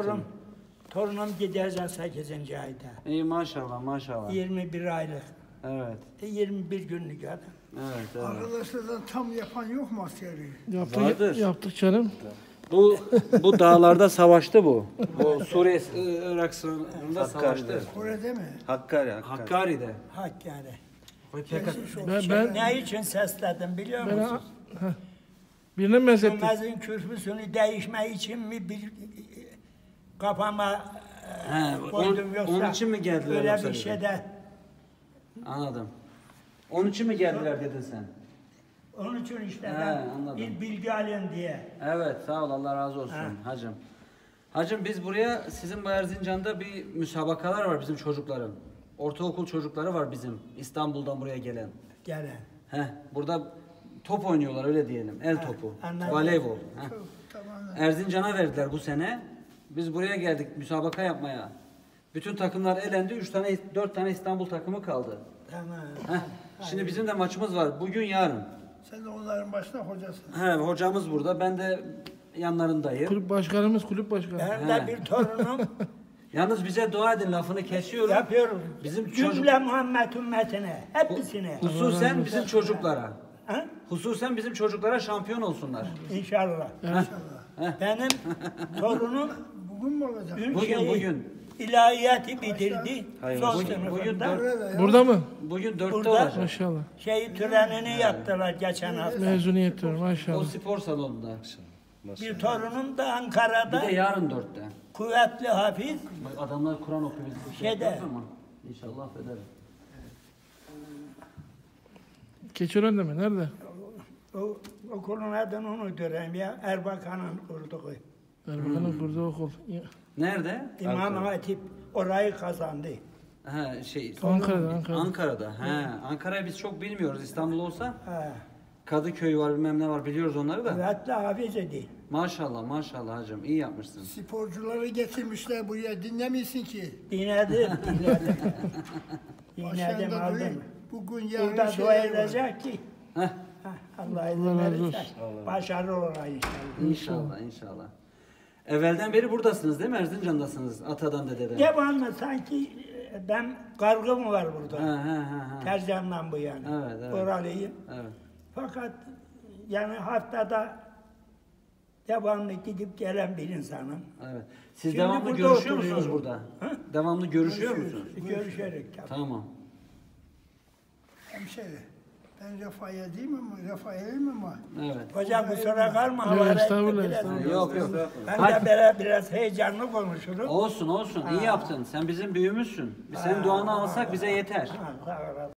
Torunum gidecek 8. ayda. İyi maşallah maşallah. 21 aylık. Evet. 21 günlük adam. Evet. Arkadaşlardan tam yapan yok mu askeri? Vardır. Yaptık canım. Bu dağlarda savaştı bu. Bu Suriye, Irak sınırında savaştı. Kore'de mi? Hakkari'de. Hakkari. Ben Ne için sesledim biliyor musun? birine mezettim. Cumhurbaşkanı kürsüsünü değişme için mi bir kafama koydum yoksa onun için mi geldiler öyle yoksa bir dedi? şeyde. Anladım. Onun için mi geldiler dedin sen? Onun için işte He, ben anladım. bir bilgi alayım diye. Evet sağ ol Allah razı olsun Ha. hacım. Hacım biz buraya sizin bu Erzincan'da bir müsabakalar var bizim çocukların. Ortaokul çocukları var bizim İstanbul'dan buraya gelen. Gelen. Burada top oynuyorlar öyle diyelim. El topu. anladım. Voleybol. Tamam. Erzincan'a verdiler bu sene. Biz buraya geldik müsabaka yapmaya. Bütün takımlar elendi. 4 tane İstanbul takımı kaldı. Tamam. Şimdi bizim de maçımız var. Bugün yarın. Sen de onların başına hocasın. Hocamız burada. Ben de yanlarındayım. Kulüp başkanımız kulüp başkanı. Benim de bir torunum Yalnız bize dua edin lafını kesiyorum. yapıyorum. Bizim Cümle Muhammed ümmetine, hepsine. Hususen bizim çocuklara. Ha? Hususen bizim çocuklara şampiyon olsunlar. İnşallah. Benim torunum Bugün mü olacak? Bugün. ilahiyatı bitirdi. Hayır, Son bugün sınıfında. Burada mı? Bugün 4'te Burada. olacak. Maşallah. Törenini yaptılar geçen hafta. Mezuniyet töreni O maşallah. spor salonunda. Bir torunum da Bir Ankara'da de yarın 4'te. kuvvetli hafiz. Bak adamlar Kur'an okuyor. Biz bir şey Şeyde. yapıyoruz ama İnşallah affederim. Keçiören'de mi? Nerede? O okulun adını unutuyorum ya. Erbakan'ın kurduğu. Erbakan'ın kurduğu okul. Ya, Nerede? İmam Hatip orayı kazandı. Ankara'da. Ankara'da. Ankara'yı biz çok bilmiyoruz. İstanbul olsa Ha. Kadıköy var bilmem ne var biliyoruz onları da. Kuvvetli hafiz idi. Maşallah hacım iyi yapmışsın. Sporcuları getirmişler buraya. Dinlemiyorsun ki. Dinledim. Dinledim Başlarında aldım. duyayım. Bugün yarın Burada dua şeyler var. edecek ki Heh, Allah izin Allah razı verirse olsun. başarılı olur inşallah. inşallah. Evvelden beri buradasınız değil mi? Erzincan'dasınız. Atadan dededen. Devamlı sanki ben kargı mı var burada? He. Tercan'dan bu yani. Evet. Oralıyım. Evet. Fakat yani haftada devamlı gidip gelen bir insanım. Evet. Siz Şimdi devamlı burada görüşüyor musunuz oturuyorum. burada? Ha? Devamlı görüşüyor musunuz? Görüşerek tabii. Tamam. Hemşeri. Ben Rafael değil mi ama? Rafael'im ama. Evet. Hocam kusura kalma. Yok, havale estağfurullah, biraz- estağfurullah. Yok. Ben de biraz heyecanlı konuşurum. Olsun. İyi yaptın. Sen bizim büyüğümüzsün. Biz senin duanı alsak bize yeter. Ha, sağ ol.